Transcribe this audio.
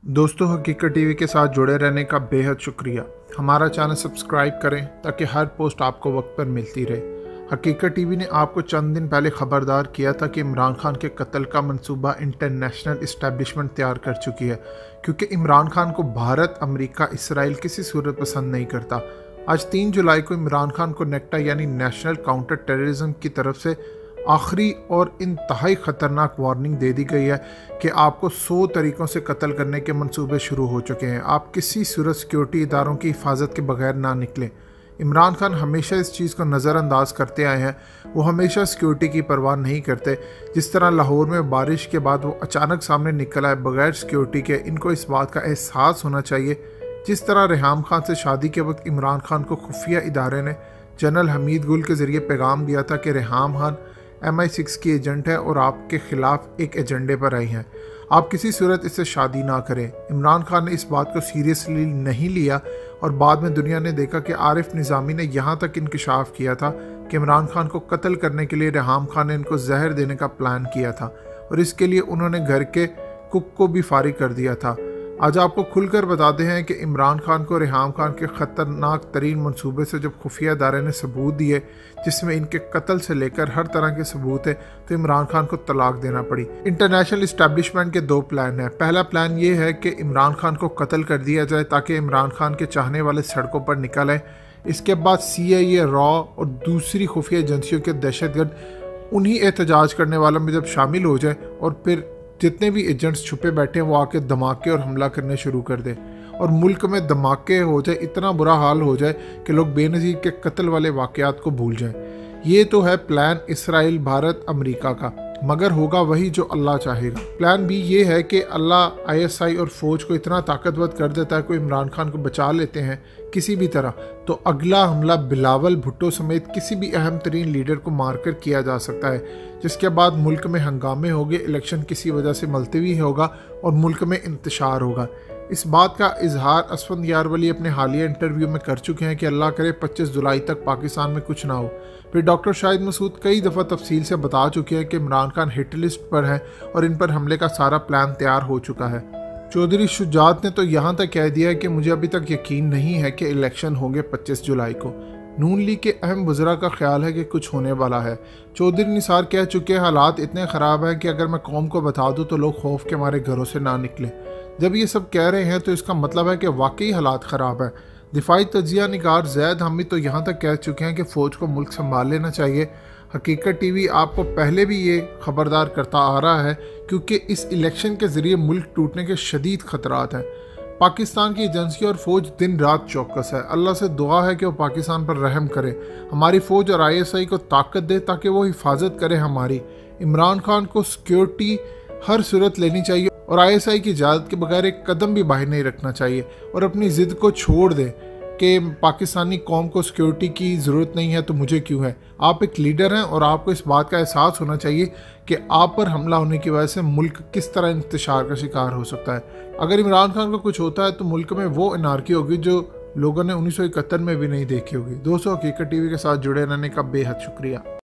दोस्तों, हकीकत टीवी के साथ जुड़े रहने का बेहद शुक्रिया। हमारा चैनल सब्सक्राइब करें ताकि हर पोस्ट आपको वक्त पर मिलती रहे। हकीकत टीवी ने आपको चंद दिन पहले खबरदार किया था कि इमरान खान के कत्ल का मंसूबा इंटरनेशनल इस्टेब्लिशमेंट तैयार कर चुकी है, क्योंकि इमरान खान को भारत, अमेरिका, इसराइल किसी सूरत पसंद नहीं करता। आज 3 जुलाई को इमरान खान को नेक्टा यानी नेशनल काउंटर टेररिज्म की तरफ से आखिरी और इंतहाई ख़तरनाक वार्निंग दे दी गई है कि आपको 100 तरीक़ों से कत्ल करने के मंसूबे शुरू हो चुके हैं। आप किसी सूरत सिक्योरिटी इदारों की हिफाजत के बगैर ना निकलें। इमरान खान हमेशा इस चीज़ को नज़रअंदाज करते आए हैं। वो हमेशा सिक्योरिटी की परवाह नहीं करते। जिस तरह लाहौर में बारिश के बाद वो अचानक सामने निकल आए बगैर सिक्योरिटी के, इनको इस बात का एहसास होना चाहिए। जिस तरह रेहाम खान से शादी के वक्त इमरान खान को खुफिया इदारे ने जनरल हमीद गुल के ज़रिए पैगाम दिया था कि रेहाम खान MI6 की एजेंट है और आपके ख़िलाफ़ एक एजेंडे पर आई हैं, आप किसी सूरत इससे शादी ना करें। इमरान खान ने इस बात को सीरियसली नहीं लिया और बाद में दुनिया ने देखा कि आरिफ निज़ामी ने यहाँ तक इंकशाफ किया था कि इमरान खान को कत्ल करने के लिए रेहाम खान ने इनको जहर देने का प्लान किया था और इसके लिए उन्होंने घर के कुक को भी फारिग कर दिया था। आज आपको खुलकर बताते हैं कि इमरान खान को रेहाम खान के ख़तरनाक तरीन मंसूबे से जब खुफिया इदारे ने सबूत दिए, जिसमें इनके कत्ल से लेकर हर तरह के सबूत है, तो इमरान खान को तलाक देना पड़ी। इंटरनेशनल इस्टेब्लिशमेंट के 2 प्लान हैं। पहला प्लान ये है कि इमरान खान को कत्ल कर दिया जाए ताकि इमरान खान के चाहने वाले सड़कों पर निकल आए। इसके बाद CIA, रॉ और दूसरी खुफिया एजेंसियों के दहशतगर्द उन्हीं एहतजाज करने वालों में जब शामिल हो जाए और फिर जितने भी एजेंट्स छुपे बैठे हैं वो आके धमाके और हमला करने शुरू कर दें और मुल्क में धमाके हो जाए, इतना बुरा हाल हो जाए कि लोग बेनज़ीर के कत्ल वाले वाक़यात को भूल जाएं। ये तो है प्लान इसराइल, भारत, अमेरिका का, मगर होगा वही जो अल्लाह चाहेगा। प्लान भी ये है कि अल्लाह ISI और फ़ौज को इतना ताकतवर कर देता है कि इमरान खान को बचा लेते हैं किसी भी तरह, तो अगला हमला बिलावल भुट्टो समेत किसी भी अहम तरीन लीडर को मारकर किया जा सकता है, जिसके बाद मुल्क में हंगामे होंगे, इलेक्शन किसी वजह से मुलतवी होगा और मुल्क में इंतशार होगा। इस बात का इजहार असफंद यारवली अपने हालिया इंटरव्यू में कर चुके हैं कि अल्लाह करे 25 जुलाई तक पाकिस्तान में कुछ ना हो। फिर डॉक्टर शाहिद मसूद कई दफ़ा तफसील से बता चुके हैं कि इमरान खान हिट लिस्ट पर हैं और इन पर हमले का सारा प्लान तैयार हो चुका है। चौधरी शुजात ने तो यहाँ तक कह दिया है कि मुझे अभी तक यकीन नहीं है कि इलेक्शन होंगे 25 जुलाई को। नून लीग के अहम वज़रा का ख्याल है कि कुछ होने वाला है। चौधरी निसार कह चुके हैं हालात इतने ख़राब हैं कि अगर मैं कौम को बता दूँ तो लोग खौफ के मारे घरों से ना निकलें। जब ये सब कह रहे हैं तो इसका मतलब है कि वाकई हालात ख़राब है। दिफाई तजिया निगार जैद हामिद तो यहाँ तक कह चुके हैं कि फ़ौज को मुल्क संभाल लेना चाहिए। हकीकत टीवी आपको पहले भी ये ख़बरदार करता आ रहा है, क्योंकि इस इलेक्शन के ज़रिए मुल्क टूटने के शदीद ख़तरात हैं। पाकिस्तान की एजेंसी और फ़ौज दिन रात चौकस है। अल्लाह से दुआ है कि वो पाकिस्तान पर रहम करे, हमारी फ़ौज और ISI को ताकत दे ताकि वो हिफाजत करे हमारी। इमरान खान को सिक्योरिटी हर सूरत लेनी चाहिए और ISI की इजाज़त के बगैर एक कदम भी बाहर नहीं रखना चाहिए और अपनी ज़िद को छोड़ दे कि पाकिस्तानी कौम को सिक्योरिटी की ज़रूरत नहीं है तो मुझे क्यों है। आप एक लीडर हैं और आपको इस बात का एहसास होना चाहिए कि आप पर हमला होने की वजह से मुल्क किस तरह इंतशार का शिकार हो सकता है। अगर इमरान खान को कुछ होता है तो मुल्क में वो एनार्की होगी जो लोगों ने 1971 में भी नहीं देखी होगी। दोस्तों, हकीकत टीवी के साथ जुड़े रहने का बेहद शुक्रिया।